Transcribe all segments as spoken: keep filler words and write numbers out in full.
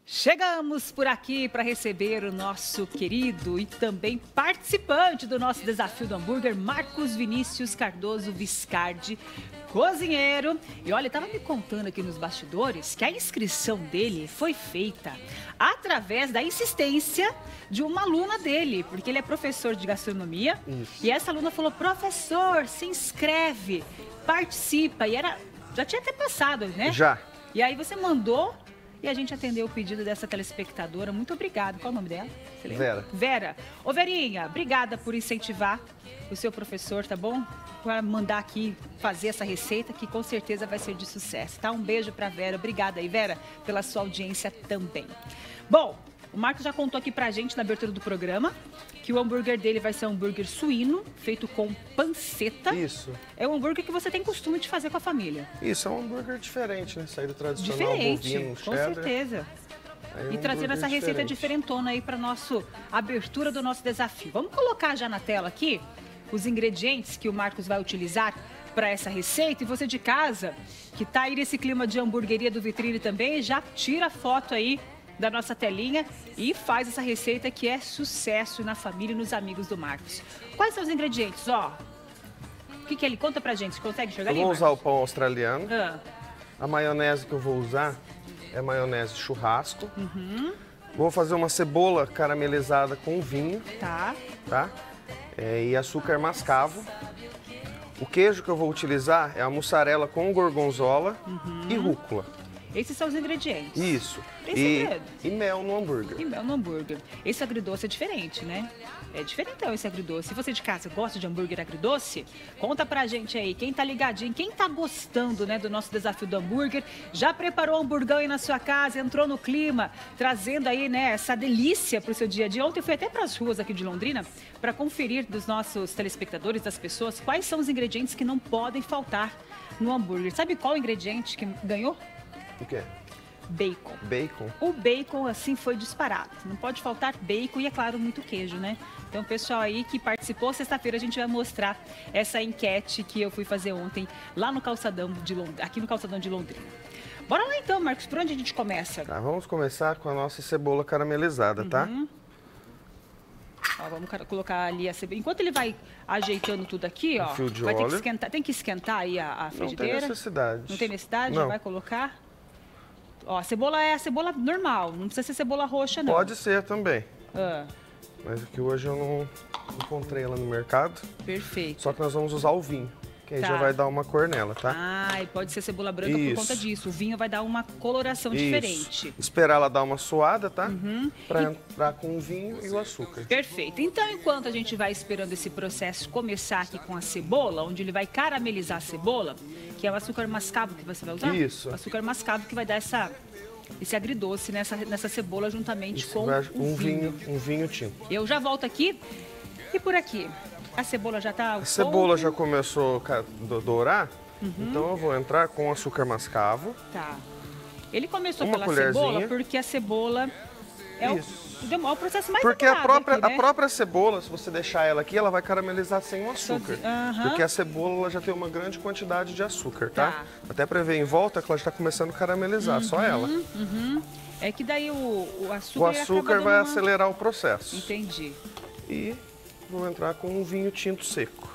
Chegamos por aqui para receber o nosso querido e também participante do nosso desafio do hambúrguer, Marcos Vinícius Cardoso Viscardi, cozinheiro. E olha, ele estava me contando aqui nos bastidores que a inscrição dele foi feita através da insistência de uma aluna dele, porque ele é professor de gastronomia. Isso. E essa aluna falou: professor, se inscreve, participa. E era, já tinha até passado, né? Já. E aí você mandou... E a gente atendeu o pedido dessa telespectadora. Muito obrigada. Qual é o nome dela? Você lembra? Vera. Vera. Ô, Verinha, obrigada por incentivar o seu professor, tá bom? Para mandar aqui fazer essa receita, que com certeza vai ser de sucesso, tá? Um beijo pra Vera. Obrigada aí, Vera, pela sua audiência também. Bom, o Marcos já contou aqui pra gente na abertura do programa que o hambúrguer dele vai ser um hambúrguer suíno, feito com panceta. Isso. É um hambúrguer que você tem costume de fazer com a família. Isso, é um hambúrguer diferente, né? Sair do tradicional Diferente, bovino, com cheddar. certeza. Aí é um E trazendo essa receita diferente. diferentona aí para nossa abertura do nosso desafio. Vamos colocar já na tela aqui os ingredientes que o Marcos vai utilizar para essa receita. E você de casa, que tá aí nesse clima de hamburgueria do Vitrine também, já tira a foto aí da nossa telinha e faz essa receita que é sucesso na família e nos amigos do Marcos. Quais são os ingredientes? Ó, o que que ele conta pra gente? Você consegue enxergar Eu ali, vou Marcos? usar o pão australiano. Ah. A maionese que eu vou usar é maionese churrasco. Uhum. Vou fazer uma cebola caramelizada com vinho, Tá. tá? É, e açúcar mascavo. O queijo que eu vou utilizar é a mussarela com gorgonzola Uhum. e rúcula. Esses são os ingredientes. Isso. Tem E, segredo? e mel no hambúrguer. E mel no hambúrguer. Esse agridoce é diferente, né? É diferentão esse agridoce. Se você de casa gosta de hambúrguer agridoce, conta pra gente aí. Quem tá ligadinho, quem tá gostando, né, do nosso desafio do hambúrguer, já preparou o hamburgão aí na sua casa, entrou no clima, trazendo aí, né, essa delícia pro seu dia a dia. Ontem eu fui até pras ruas aqui de Londrina para conferir dos nossos telespectadores, das pessoas, quais são os ingredientes que não podem faltar no hambúrguer. Sabe qual ingrediente que ganhou? O quê? Bacon. Bacon. O bacon, assim, foi disparado. Não pode faltar bacon e, é claro, muito queijo, né? Então, pessoal aí que participou, sexta-feira a gente vai mostrar essa enquete que eu fui fazer ontem lá no calçadão de Londrina, aqui no calçadão de Londrina. Bora lá então, Marcos, por onde a gente começa? Tá, vamos começar com a nossa cebola caramelizada, tá? Uhum. Ó, vamos colocar ali a cebola. Enquanto ele vai ajeitando tudo aqui, ó, Um fio de vai ter que óleo. esquentar. Tem que esquentar aí a, a Não frigideira. tem necessidade. Não tem necessidade? Não. Já vai colocar. Ó, a cebola é a cebola normal, não precisa ser cebola roxa, não. Pode ser também. Ah, Mas aqui hoje eu não encontrei ela no mercado. perfeito. Só que nós vamos usar o vinho, que aí Tá. já vai dar uma cor nela, tá? Ah, e pode ser cebola branca por Isso. conta disso. O vinho vai dar uma coloração Isso. diferente. Esperar ela dar uma suada, tá? Uhum. Pra entrar com o vinho e o açúcar. Perfeito. Então, enquanto a gente vai esperando esse processo começar aqui com a cebola, onde ele vai caramelizar a cebola, que é o açúcar mascavo que você vai usar? Isso. O açúcar mascavo que vai dar essa, esse agridoce nessa, nessa cebola juntamente Isso, com vai- o um vinho. vinho, um vinho tinto. Eu já volto aqui. E por aqui? A cebola já tá... A cebola já começou a ca- do- dourar, então eu vou entrar com açúcar mascavo. Tá. Ele começou Uma pela colherzinha. cebola porque a cebola é o, Isso. é o processo mais Porque a demorado própria, aqui, né? a própria cebola, se você deixar ela aqui, ela vai caramelizar sem o açúcar. Sozinha. Aham. Porque a cebola ela já tem uma grande quantidade de açúcar, tá? Tá. Até pra ver em volta que ela já está começando a caramelizar, só ela. Uhum. É que daí o, o açúcar, O ele açúcar acaba vai dando uma- acelerar o processo. Entendi. E vou entrar com um vinho tinto seco.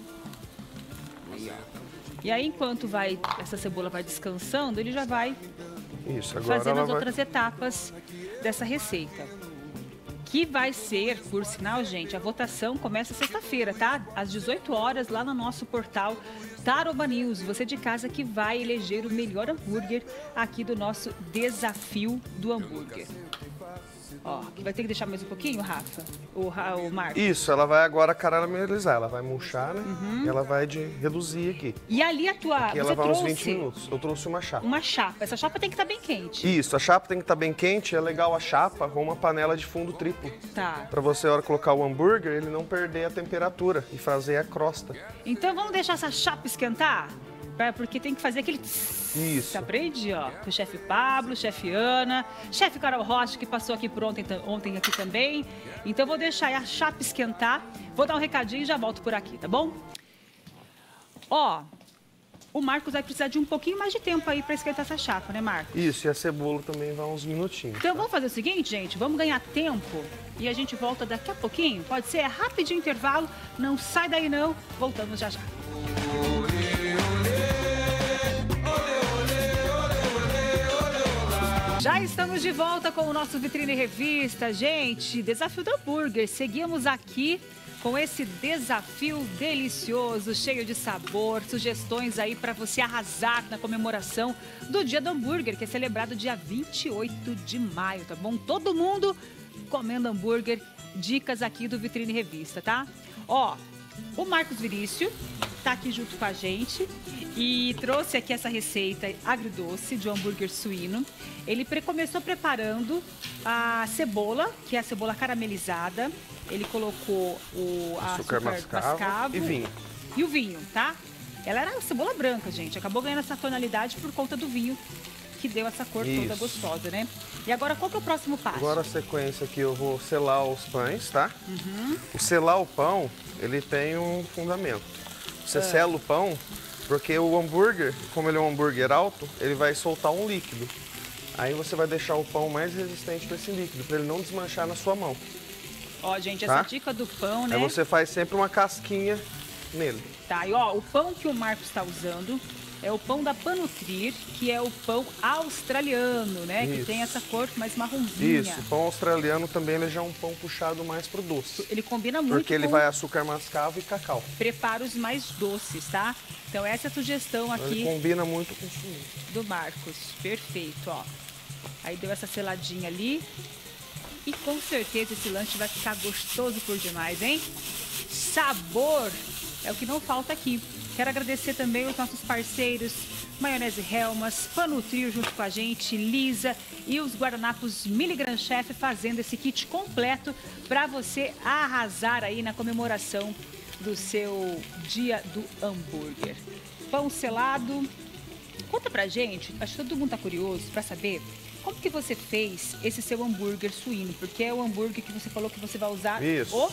E aí, enquanto vai, essa cebola vai descansando, ele já vai Isso, agora fazendo ela as vai... outras etapas dessa receita. Que vai ser, por sinal, gente, a votação começa sexta-feira, tá? Às dezoito horas, lá no nosso portal Tarouba News. Você de casa que vai eleger o melhor hambúrguer aqui do nosso desafio do hambúrguer. Ó, que vai ter que deixar mais um pouquinho, Rafa? O, Ra- o Marcos? Isso, ela vai agora caramelizar, ela vai murchar, né? Uhum. E ela vai de reduzir aqui. E ali a tua... Aqui ela você vai uns trouxe vinte minutos. Eu trouxe uma chapa. uma chapa. Essa chapa tem que estar bem quente. Isso, a chapa tem que estar bem quente, é legal a chapa com uma panela de fundo triplo. Tá. Pra você, na hora de colocar o hambúrguer, ele não perder a temperatura e fazer a crosta. Então vamos deixar essa chapa esquentar? Pra- Porque tem que fazer aquele... Isso. Você aprende, ó, com o chefe Pablo, chefe Ana, chefe Carol Rocha, que passou aqui por ontem, tam- ontem aqui também. Então vou deixar a chapa esquentar, vou dar um recadinho e já volto por aqui, tá bom? Ó, o Marcos vai precisar de um pouquinho mais de tempo aí para esquentar essa chapa, né, Marcos? Isso, e a cebola também vai uns minutinhos. Então tá? vamos fazer o seguinte, gente, vamos ganhar tempo e a gente volta daqui a pouquinho. Pode ser, é rapidinho intervalo, não sai daí não, voltamos já já. Já estamos de volta com o nosso Vitrine Revista, gente. Desafio do hambúrguer. Seguimos aqui com esse desafio delicioso, cheio de sabor, sugestões aí para você arrasar na comemoração do Dia do Hambúrguer, que é celebrado dia vinte e oito de maio, tá bom? Todo mundo comendo hambúrguer. Dicas aqui do Vitrine Revista, tá? Ó, o Marcos Vinícius tá aqui junto com a gente e trouxe aqui essa receita agridoce de um hambúrguer suíno. Ele pre começou preparando a cebola, que é a cebola caramelizada. Ele colocou o açúcar, açúcar mascavo, mascavo e vinho. E o vinho, tá? Ela era cebola branca, gente. Acabou ganhando essa tonalidade por conta do vinho, que deu essa cor Isso. toda gostosa, né? E agora, qual que é o próximo passo? Agora a sequência aqui, eu vou selar os pães, tá? Uhum. O selar o pão, ele tem um fundamento. Você ah. sela o pão, porque o hambúrguer, como ele é um hambúrguer alto, ele vai soltar um líquido. Aí você vai deixar o pão mais resistente para esse líquido, para ele não desmanchar na sua mão. Ó, gente, tá? essa dica do pão, né? Aí você faz sempre uma casquinha nele. Tá, e ó, o pão que o Marcos está usando é o pão da Panutrir, que é o pão australiano, né? Isso. Que tem essa cor mais marronzinha. Isso, o pão australiano também ele já é um pão puxado mais pro doce. Ele combina muito Porque ele com vai açúcar mascavo e cacau. preparos mais doces, tá? Então essa é a sugestão aqui Ele combina muito com o suíno. do Marcos. Perfeito, ó. Aí deu essa seladinha ali. E com certeza esse lanche vai ficar gostoso por demais, hein? Sabor é o que não falta aqui. Quero agradecer também os nossos parceiros, Maionese Helmas, Panutrio junto com a gente, Lisa e os guardanapos Milligram Chef fazendo esse kit completo para você arrasar aí na comemoração do seu Dia do Hambúrguer. Pão selado. Conta pra gente, acho que todo mundo tá curioso para saber como que você fez esse seu hambúrguer suíno, porque é o hambúrguer que você falou que você vai usar. Isso. O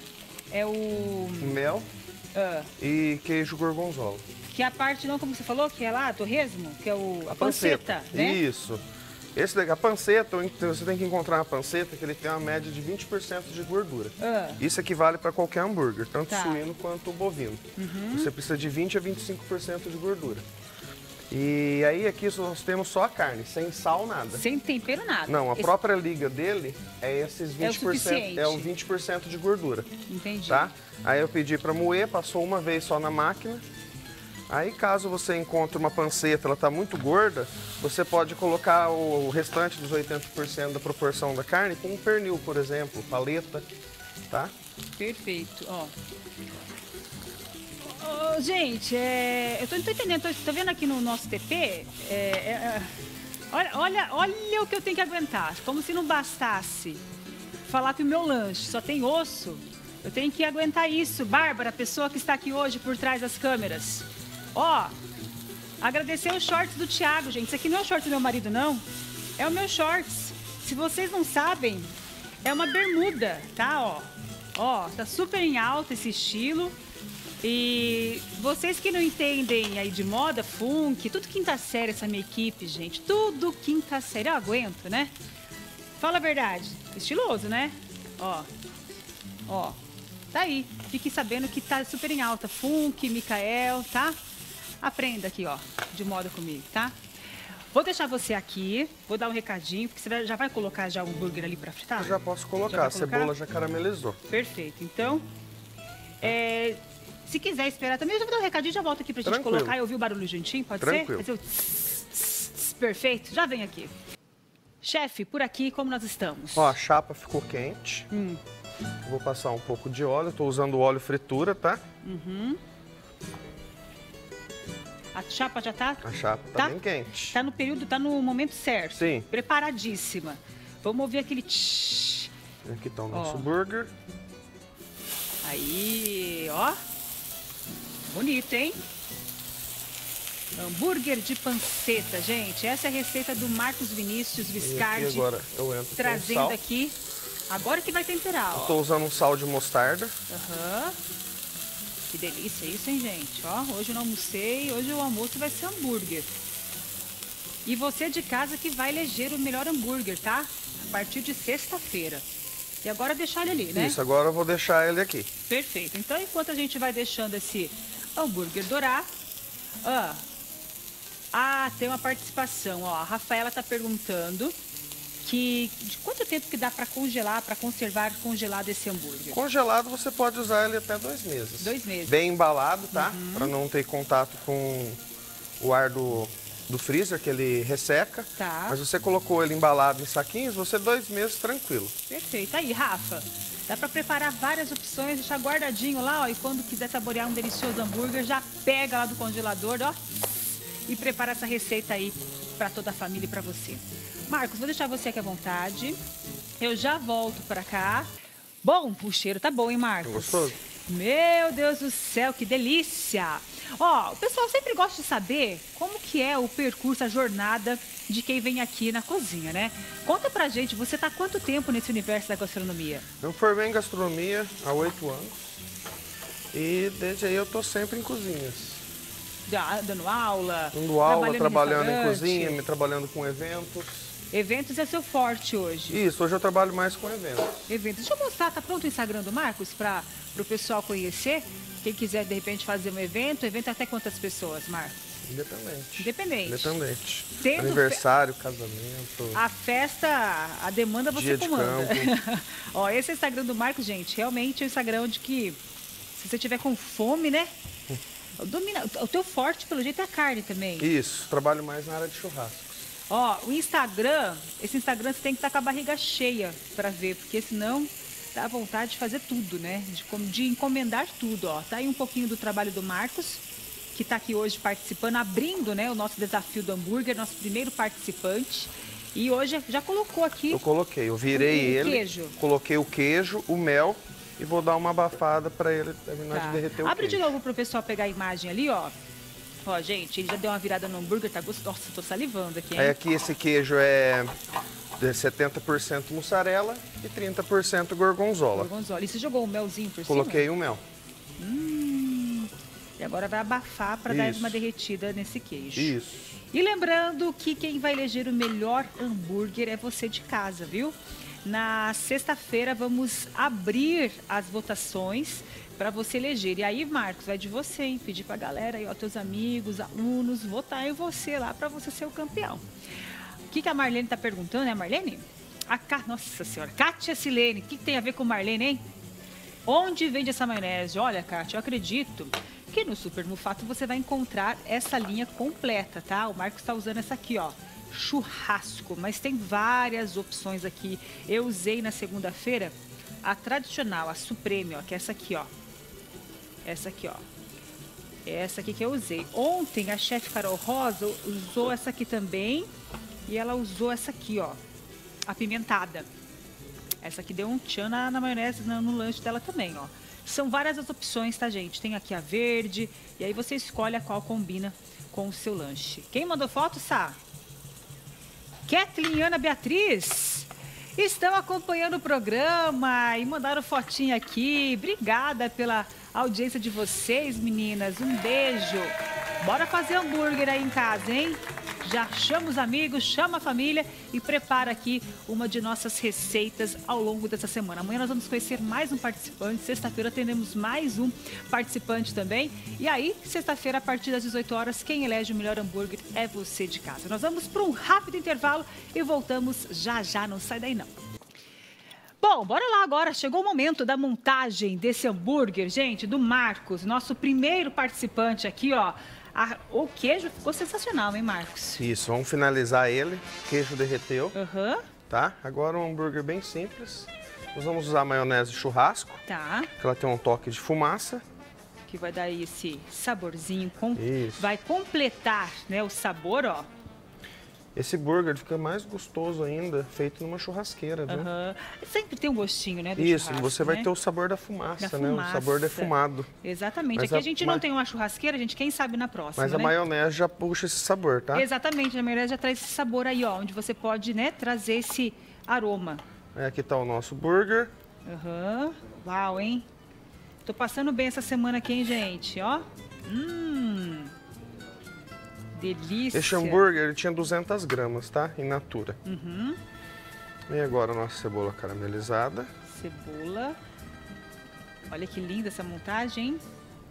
é o mel ah. e queijo gorgonzola. Que é a parte, não, como você falou, que é lá, torresmo, que é o, a, a panceta, panceta, né? Isso. Esse daqui, a panceta, você tem que encontrar uma panceta que ele tem uma média de vinte por cento de gordura. Ah. Isso equivale para qualquer hambúrguer, tanto Tá. suíno quanto bovino. Uhum. Você precisa de vinte a vinte e cinco por cento de gordura. E aí aqui nós temos só a carne, sem sal, nada. Sem tempero, nada. Não, a Esse- própria liga dele é esses vinte por cento, suficiente. é o vinte por cento de gordura, Entendi. tá? Aí eu pedi para moer, passou uma vez só na máquina. Aí caso você encontre uma panceta, ela tá muito gorda, você pode colocar o restante dos oitenta por cento da proporção da carne com um pernil, por exemplo, paleta, tá? Perfeito, ó. Ô, gente, é, eu tô, não tô entendendo, tô, tô vendo aqui no nosso T P, é, é, é, olha, olha, olha o que eu tenho que aguentar, como se não bastasse falar que o meu lanche só tem osso, eu tenho que aguentar isso. Bárbara, a pessoa que está aqui hoje por trás das câmeras, ó, agradecer os shorts do Thiago, gente, isso aqui não é o short do meu marido, não, é o meu shorts, se vocês não sabem, é uma bermuda, tá, ó, ó, tá super em alta esse estilo. E vocês que não entendem aí de moda, funk, tudo quinta série essa minha equipe, gente. Tudo quinta série, eu aguento, né? Fala a verdade. Estiloso, né? Ó, ó, tá aí. Fique sabendo que tá super em alta. Funk, Micael, tá? Aprenda aqui, ó, de moda comigo, tá? Vou deixar você aqui, vou dar um recadinho, porque você já vai colocar já o hambúrguer ali pra fritar? Eu já posso colocar, Já vai a cebola colocar? já caramelizou. Perfeito. Então, é, se quiser esperar também, eu já vou dar um recadinho e já volto aqui pra gente Tranquilo. colocar e ouvir o barulho juntinho, pode Tranquilo. ser? Fazer o tss, tss, tss, perfeito, já vem aqui. Chefe, por aqui, como nós estamos? Ó, a chapa ficou quente. Hum. Vou passar um pouco de óleo, tô usando óleo fritura, tá? Uhum. A chapa já tá? A chapa tá, Tá? bem quente. Tá no período, tá no momento certo. Sim. Preparadíssima. Vamos ouvir aquele tsh. Aqui tá o nosso Ó. burger. Aí, ó. Bonito, hein? Hambúrguer de panceta, gente. Essa é a receita do Marcos Vinícius E Viscardi. aqui agora eu entro com Trazendo sal. aqui. Agora que vai temperar, ó. Tô usando um sal de mostarda. Aham. que delícia isso, hein, gente? Ó, hoje eu não almocei, hoje o almoço vai ser hambúrguer. E você de casa que vai eleger o melhor hambúrguer, tá? A partir de sexta-feira. E agora deixar ele ali, né? Isso, agora eu vou deixar ele aqui. Perfeito. Então, enquanto a gente vai deixando esse hambúrguer dourar... Ah, ah tem uma participação, ó. A Rafaela tá perguntando que de quanto tempo que dá para congelar, para conservar congelado esse hambúrguer? Congelado você pode usar ele até dois meses. Dois meses. Bem embalado, tá? Uhum. Para não ter contato com o ar do, do freezer, que ele resseca. Tá. Mas você colocou ele embalado em saquinhos, você dois meses tranquilo. Perfeito. Aí, Rafa, dá para preparar várias opções, deixar guardadinho lá, ó. E quando quiser saborear um delicioso hambúrguer, já pega lá do congelador, ó. E prepara essa receita aí para toda a família e para você. Marcos, vou deixar você aqui à vontade. Eu já volto para cá. Bom, o cheiro tá bom, hein, Marcos? Gostoso? Meu Deus do céu, que delícia! Ó, o pessoal sempre gosta de saber como que é o percurso, a jornada de quem vem aqui na cozinha, né? Conta pra gente, você tá há quanto tempo nesse universo da gastronomia? Eu formei em gastronomia há oito anos. E desde aí eu tô sempre em cozinhas. Dando aula? Dando aula, trabalhando, trabalhando em, em cozinha, me trabalhando com eventos. Eventos é seu forte hoje? Isso, hoje eu trabalho mais com eventos. Eventos. Deixa eu mostrar, tá pronto o Instagram do Marcos para o pessoal conhecer? Quem quiser, de repente, fazer um evento, evento até quantas pessoas, Marcos? Independente. Independente. Independente. Tendo aniversário, fe... casamento. A festa, a demanda você dia de comanda. campo. Ó, esse é o Instagram do Marcos, gente. Realmente é o Instagram onde que, se você tiver com fome, né? Domina... O teu forte, pelo jeito, é a carne também. Isso, trabalho mais na área de churrascos. Ó, o Instagram, esse Instagram você tem que estar com a barriga cheia para ver, porque senão dá vontade de fazer tudo, né? De, de encomendar tudo, ó. Tá aí um pouquinho do trabalho do Marcos, que está aqui hoje participando, abrindo, né, o nosso desafio do hambúrguer, nosso primeiro participante. E hoje já colocou aqui... Eu coloquei, eu virei o, o ele, queijo. Coloquei o queijo, o mel e vou dar uma abafada para ele terminar Tá. de derreter o Abre queijo. de novo para o pessoal pegar a imagem ali, ó. Ó, gente, ele já deu uma virada no hambúrguer, tá gostoso. Nossa, tô salivando aqui, hein? Aí aqui esse queijo é de setenta por cento mussarela e trinta por cento gorgonzola. Gorgonzola. E você jogou o melzinho por Coloquei cima? o mel. Hum, e agora vai abafar para dar uma derretida nesse queijo. Isso. E lembrando que quem vai eleger o melhor hambúrguer é você de casa, viu? Na sexta-feira vamos abrir as votações para você eleger. E aí, Marcos, vai de você, hein? Pedir para a galera, aí, ó, teus amigos, alunos, votar em você lá para você ser o campeão. O que, que a Marlene está perguntando, né, Marlene? A Cá... Nossa Senhora, Kátia Silene, o que, que tem a ver com Marlene, hein? Onde vende essa maionese? Olha, Kátia, eu acredito que no Super Mufato você vai encontrar essa linha completa, tá? O Marcos está usando essa aqui, ó, churrasco, mas tem várias opções aqui. Eu usei na segunda-feira a tradicional, a Supreme, ó, que é essa aqui, ó. Essa aqui, ó. Essa aqui que eu usei. Ontem a chefe Carol Rosa usou essa aqui também e ela usou essa aqui, ó, apimentada. Essa aqui deu um tchan na, na maionese, no, no lanche dela também, ó. São várias as opções, tá, gente? Tem aqui a verde, e aí você escolhe a qual combina com o seu lanche. Quem mandou foto, Sá? Kathleen e Ana Beatriz estão acompanhando o programa e mandaram fotinha aqui. Obrigada pela audiência de vocês, meninas. Um beijo. Bora fazer hambúrguer aí em casa, hein? Já chama os amigos, chama a família e prepara aqui uma de nossas receitas ao longo dessa semana. Amanhã nós vamos conhecer mais um participante, sexta-feira teremos mais um participante também. E aí, sexta-feira, a partir das dezoito horas, quem elege o melhor hambúrguer é você de casa. Nós vamos para um rápido intervalo e voltamos já já, não sai daí não. Bom, bora lá agora, chegou o momento da montagem desse hambúrguer, gente, do Marcos, nosso primeiro participante aqui, ó. A, o queijo ficou sensacional, hein, Marcos? Isso, vamos finalizar ele. O queijo derreteu. Aham. Uhum. Tá? Agora um hambúrguer bem simples. Nós vamos usar maionese de churrasco. Tá. Que ela tem um toque de fumaça. Que vai dar esse saborzinho. Com... Isso. Vai completar, né, o sabor, ó. Esse burger fica mais gostoso ainda, feito numa churrasqueira, viu? Uhum. Sempre tem um gostinho, né, do Isso, churrasco, você vai né? ter o sabor da fumaça, da né? fumaça. O sabor defumado. Exatamente. Mas Aqui a, a gente ma... não tem uma churrasqueira, gente, quem sabe na próxima, Mas né? a maionese já puxa esse sabor, tá? Exatamente, a maionese já traz esse sabor aí, ó, onde você pode, né, trazer esse aroma. É, aqui tá o nosso burger. Aham. Uhum. Uau, hein? Tô passando bem essa semana aqui, hein, gente? Ó. Hum. Delícia. Esse hambúrguer, ele tinha duzentas gramas, tá? In natura. Uhum. E agora a nossa cebola caramelizada. Cebola. Olha que linda essa montagem, hein?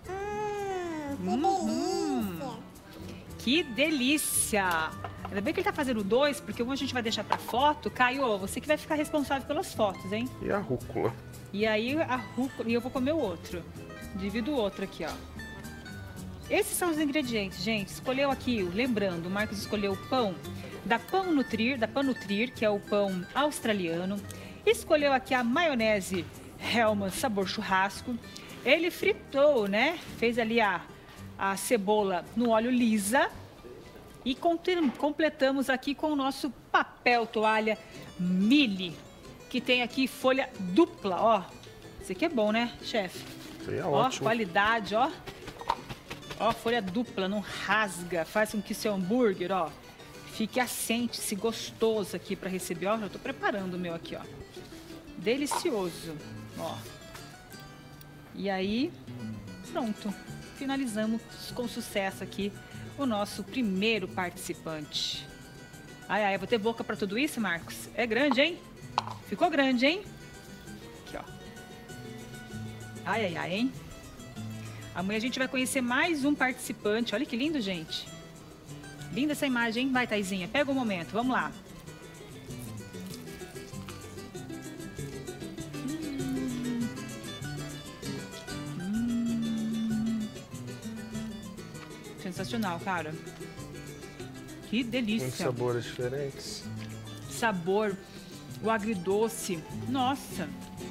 Hum, que Hum, que delícia! Ainda bem que ele tá fazendo dois, porque um a gente vai deixar pra foto. Caio, você que vai ficar responsável pelas fotos, hein? E a rúcula. E aí a rúcula, e eu vou comer o outro. Divido o outro aqui, ó. Esses são os ingredientes, gente. Escolheu aqui, lembrando, o Marcos escolheu o pão da Pão Nutrir, da Pão Nutrir, que é o pão australiano. Escolheu aqui a maionese Hellmann's sabor churrasco. Ele fritou, né? Fez ali a, a cebola no óleo lisa. E completamos aqui com o nosso papel toalha Mili, que tem aqui folha dupla, ó. Esse aqui é bom, né, chefe? Isso aí é Ó, ótimo. qualidade, ó. Ó, folha dupla, não rasga, faz com que seu hambúrguer, ó, fique assente-se gostoso aqui para receber. Ó, já tô preparando o meu aqui, ó. Delicioso, ó. E aí, pronto. Finalizamos com sucesso aqui o nosso primeiro participante. Ai, ai, eu vou ter boca para tudo isso, Marcos? É grande, hein? Ficou grande, hein? Aqui, ó. Ai, ai, ai, hein? Amanhã a gente vai conhecer mais um participante. Olha que lindo, gente. Linda essa imagem, hein? Vai, Taizinha, pega o momento. Vamos lá. Hum. Hum. Sensacional, cara. Que delícia. Com sabores diferentes. Sabor, o agridoce. Nossa.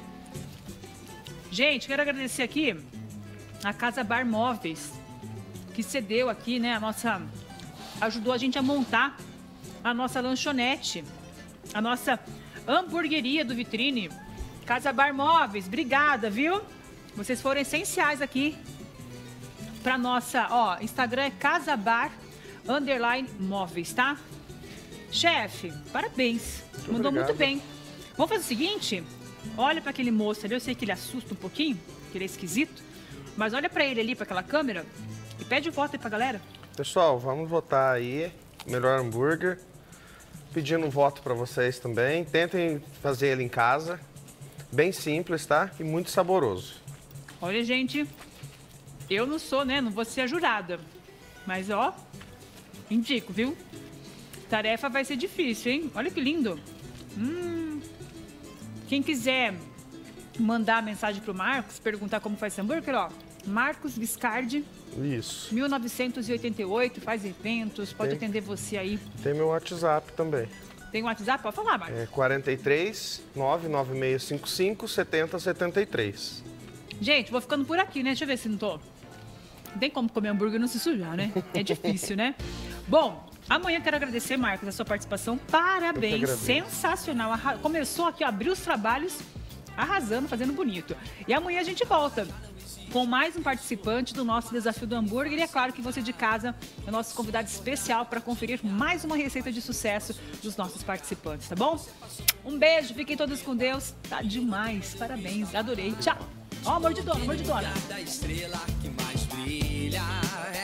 Gente, quero agradecer aqui a Casa Bar Móveis, que cedeu aqui, né, a nossa... ajudou a gente a montar a nossa lanchonete, a nossa hamburgueria do Vitrine. Casa Bar Móveis, obrigada, viu? Vocês foram essenciais aqui para nossa, ó, Instagram é Casa Bar underline móveis, tá? Chefe, parabéns. Muito Mandou obrigado. muito bem. Vamos fazer o seguinte? Olha para aquele moço ali, eu sei que ele assusta um pouquinho, que ele é esquisito, mas olha para ele ali, para aquela câmera e pede voto aí pra galera. Pessoal, vamos votar aí. Melhor hambúrguer. Pedindo voto para vocês também. Tentem fazer ele em casa. Bem simples, tá? E muito saboroso. Olha, gente, eu não sou, né? Não vou ser a jurada. Mas, ó, indico, viu? Tarefa vai ser difícil, hein? Olha que lindo. Hum. Quem quiser mandar mensagem pro Marcos, perguntar como faz esse hambúrguer, ó. Marcos Viscardi, Isso. mil novecentos e oitenta e oito, faz eventos, pode Tem. atender você aí. Tem meu WhatsApp também. Tem um WhatsApp? Pode falar, Marcos. É quarenta e três, nove nove seis cinco cinco, setenta setenta e três. Gente, vou ficando por aqui, né? Deixa eu ver se não tô... Não tem como comer hambúrguer e não se sujar, né? É difícil, né? Bom, amanhã quero agradecer, Marcos, a sua participação. Parabéns, agradeço. sensacional. Arra- Começou aqui, ó, abriu os trabalhos, arrasando, fazendo bonito. E amanhã a gente volta com mais um participante do nosso Desafio do Hambúrguer. E é claro que você de casa é nosso convidado especial para conferir mais uma receita de sucesso dos nossos participantes, tá bom? Um beijo, fiquem todos com Deus. Tá demais, parabéns, adorei. Tchau. Ó, mordidona, mordidona. Da estrela que mais brilha.